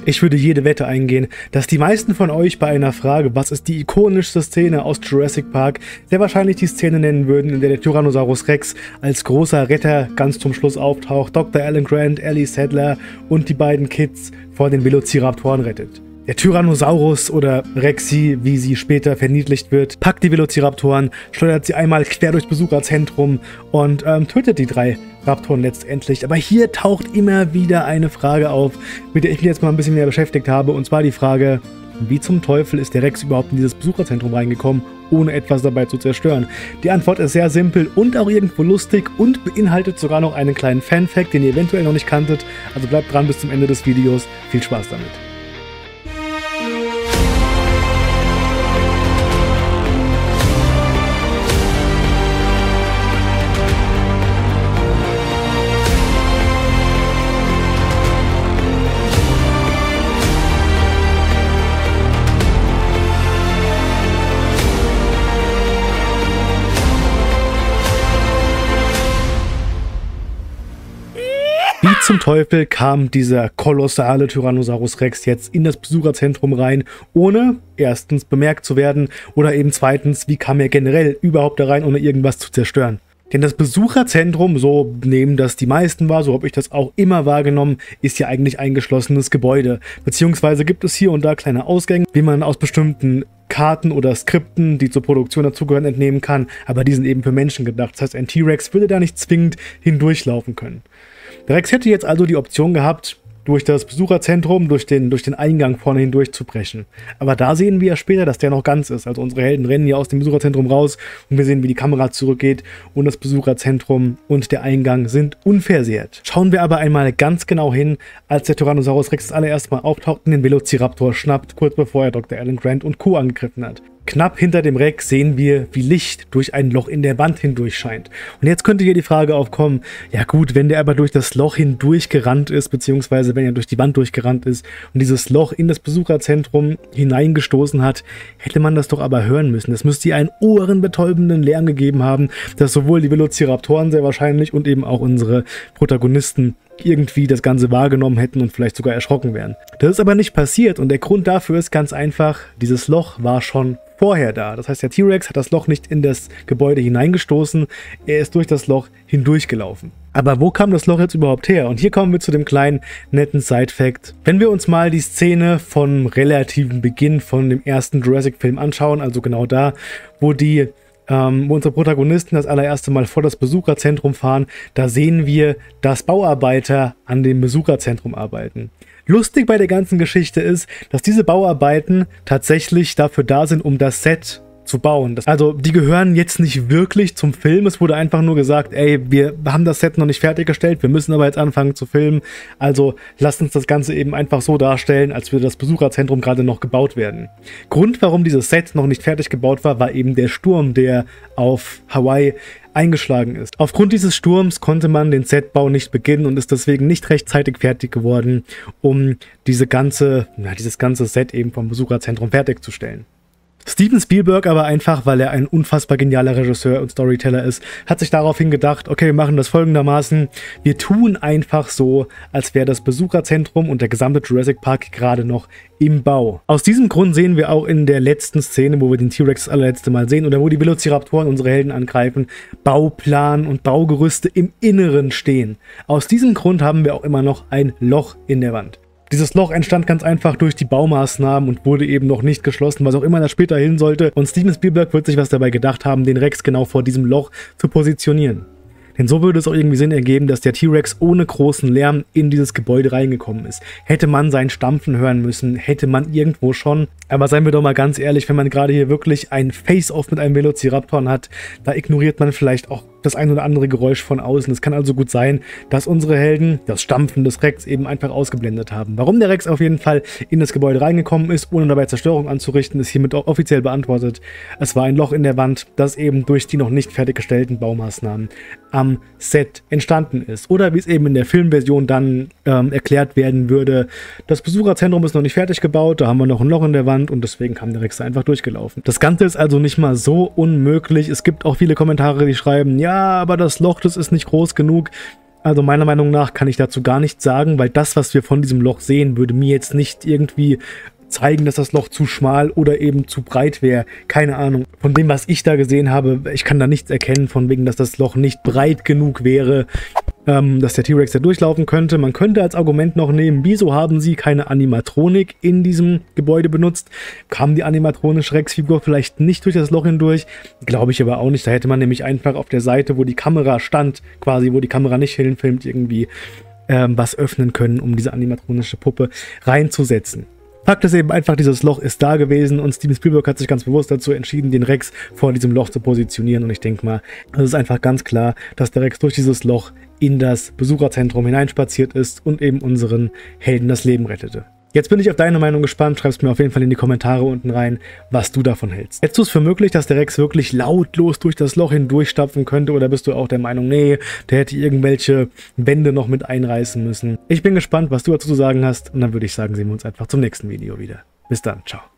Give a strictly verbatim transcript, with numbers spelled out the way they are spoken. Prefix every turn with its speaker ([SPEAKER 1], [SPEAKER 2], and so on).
[SPEAKER 1] Ich würde jede Wette eingehen, dass die meisten von euch bei einer Frage, was ist die ikonischste Szene aus Jurassic Park, sehr wahrscheinlich die Szene nennen würden, in der der Tyrannosaurus Rex als großer Retter ganz zum Schluss auftaucht, Doktor Alan Grant, Ellie Sattler und die beiden Kids vor den Velociraptoren rettet. Der Tyrannosaurus oder Rexy, wie sie später verniedlicht wird, packt die Velociraptoren, schleudert sie einmal quer durchs Besucherzentrum und ähm, tötet die drei Raptoren letztendlich. Aber hier taucht immer wieder eine Frage auf, mit der ich mich jetzt mal ein bisschen mehr beschäftigt habe. Und zwar die Frage, wie zum Teufel ist der Rex überhaupt in dieses Besucherzentrum reingekommen, ohne etwas dabei zu zerstören? Die Antwort ist sehr simpel und auch irgendwo lustig und beinhaltet sogar noch einen kleinen Fan-Fact, den ihr eventuell noch nicht kanntet. Also bleibt dran bis zum Ende des Videos. Viel Spaß damit. Wie zum Teufel kam dieser kolossale Tyrannosaurus Rex jetzt in das Besucherzentrum rein, ohne erstens bemerkt zu werden oder eben zweitens, wie kam er generell überhaupt da rein, ohne irgendwas zu zerstören? Denn das Besucherzentrum, so nehmen das die meisten wahr, so habe ich das auch immer wahrgenommen, ist ja eigentlich ein geschlossenes Gebäude. Beziehungsweise gibt es hier und da kleine Ausgänge, wie man aus bestimmten Karten oder Skripten, die zur Produktion dazugehören, entnehmen kann, aber die sind eben für Menschen gedacht. Das heißt, ein T-Rex würde da nicht zwingend hindurchlaufen können. Der Rex hätte jetzt also die Option gehabt, durch das Besucherzentrum, durch den, durch den Eingang vorne hindurch zu brechen. Aber da sehen wir ja später, dass der noch ganz ist. Also unsere Helden rennen hier aus dem Besucherzentrum raus und wir sehen, wie die Kamera zurückgeht und das Besucherzentrum und der Eingang sind unversehrt. Schauen wir aber einmal ganz genau hin, als der Tyrannosaurus Rex das allererste Mal auftaucht und den Velociraptor schnappt, kurz bevor er Doktor Alan Grant und Co. angegriffen hat. Knapp hinter dem Rex sehen wir, wie Licht durch ein Loch in der Wand hindurch scheint. Und jetzt könnte hier die Frage aufkommen, ja gut, wenn der aber durch das Loch hindurch gerannt ist, beziehungsweise wenn er durch die Wand durchgerannt ist und dieses Loch in das Besucherzentrum hineingestoßen hat, hätte man das doch aber hören müssen. Es müsste hier einen ohrenbetäubenden Lärm gegeben haben, dass sowohl die Velociraptoren sehr wahrscheinlich und eben auch unsere Protagonisten irgendwie das Ganze wahrgenommen hätten und vielleicht sogar erschrocken wären. Das ist aber nicht passiert und der Grund dafür ist ganz einfach, dieses Loch war schon vorher da. Das heißt, der T-Rex hat das Loch nicht in das Gebäude hineingestoßen, er ist durch das Loch hindurchgelaufen. Aber wo kam das Loch jetzt überhaupt her? Und hier kommen wir zu dem kleinen, netten Side-Fact. Wenn wir uns mal die Szene vom relativen Beginn von dem ersten Jurassic-Film anschauen, also genau da, wo die Ähm, wo unsere Protagonisten das allererste Mal vor das Besucherzentrum fahren, da sehen wir, dass Bauarbeiter an dem Besucherzentrum arbeiten. Lustig bei der ganzen Geschichte ist, dass diese Bauarbeiten tatsächlich dafür da sind, um das Set zu bauen. Das, also die gehören jetzt nicht wirklich zum Film, es wurde einfach nur gesagt, ey, wir haben das Set noch nicht fertiggestellt, wir müssen aber jetzt anfangen zu filmen, also lasst uns das Ganze eben einfach so darstellen, als würde das Besucherzentrum gerade noch gebaut werden. Grund, warum dieses Set noch nicht fertig gebaut war, war eben der Sturm, der auf Hawaii eingeschlagen ist. Aufgrund dieses Sturms konnte man den Setbau nicht beginnen und ist deswegen nicht rechtzeitig fertig geworden, um diese ganze, na, dieses ganze Set eben vom Besucherzentrum fertigzustellen. Steven Spielberg aber einfach, weil er ein unfassbar genialer Regisseur und Storyteller ist, hat sich daraufhin gedacht, okay, wir machen das folgendermaßen, wir tun einfach so, als wäre das Besucherzentrum und der gesamte Jurassic Park gerade noch im Bau. Aus diesem Grund sehen wir auch in der letzten Szene, wo wir den T-Rex das allerletzte Mal sehen oder wo die Velociraptoren unsere Helden angreifen, Bauplan und Baugerüste im Inneren stehen. Aus diesem Grund haben wir auch immer noch ein Loch in der Wand. Dieses Loch entstand ganz einfach durch die Baumaßnahmen und wurde eben noch nicht geschlossen, was auch immer das später hin sollte. Und Steven Spielberg wird sich was dabei gedacht haben, den Rex genau vor diesem Loch zu positionieren. Denn so würde es auch irgendwie Sinn ergeben, dass der T-Rex ohne großen Lärm in dieses Gebäude reingekommen ist. Hätte man sein Stampfen hören müssen, hätte man irgendwo schon. Aber seien wir doch mal ganz ehrlich, wenn man gerade hier wirklich ein Face-Off mit einem Velociraptor hat, da ignoriert man vielleicht auch das ein oder andere Geräusch von außen. Es kann also gut sein, dass unsere Helden das Stampfen des Rex eben einfach ausgeblendet haben. Warum der Rex auf jeden Fall in das Gebäude reingekommen ist, ohne dabei Zerstörung anzurichten, ist hiermit auch offiziell beantwortet. Es war ein Loch in der Wand, das eben durch die noch nicht fertiggestellten Baumaßnahmen am Set entstanden ist. Oder wie es eben in der Filmversion dann ähm, erklärt werden würde, das Besucherzentrum ist noch nicht fertig gebaut, da haben wir noch ein Loch in der Wand und deswegen kam der Rex da einfach durchgelaufen. Das Ganze ist also nicht mal so unmöglich. Es gibt auch viele Kommentare, die schreiben, ja, aber das Loch, das ist nicht groß genug. Also meiner Meinung nach kann ich dazu gar nichts sagen, weil das, was wir von diesem Loch sehen, würde mir jetzt nicht irgendwie zeigen, dass das Loch zu schmal oder eben zu breit wäre. Keine Ahnung. Von dem, was ich da gesehen habe, ich kann da nichts erkennen, von wegen, dass das Loch nicht breit genug wäre, ähm, dass der T-Rex da durchlaufen könnte. Man könnte als Argument noch nehmen, wieso haben sie keine Animatronik in diesem Gebäude benutzt? Kam die animatronische Rex-Figur vielleicht nicht durch das Loch hindurch? Glaube ich aber auch nicht. Da hätte man nämlich einfach auf der Seite, wo die Kamera stand, quasi, wo die Kamera nicht hinfilmt, irgendwie ähm, was öffnen können, um diese animatronische Puppe reinzusetzen. Fakt ist eben einfach, dieses Loch ist da gewesen und Steven Spielberg hat sich ganz bewusst dazu entschieden, den Rex vor diesem Loch zu positionieren. Und ich denke mal, es ist einfach ganz klar, dass der Rex durch dieses Loch in das Besucherzentrum hineinspaziert ist und eben unseren Helden das Leben rettete. Jetzt bin ich auf deine Meinung gespannt. Schreib's mir auf jeden Fall in die Kommentare unten rein, was du davon hältst. Hältst du es für möglich, dass der Rex wirklich lautlos durch das Loch hindurchstapfen könnte? Oder bist du auch der Meinung, nee, der hätte irgendwelche Wände noch mit einreißen müssen? Ich bin gespannt, was du dazu zu sagen hast. Und dann würde ich sagen, sehen wir uns einfach zum nächsten Video wieder. Bis dann, ciao.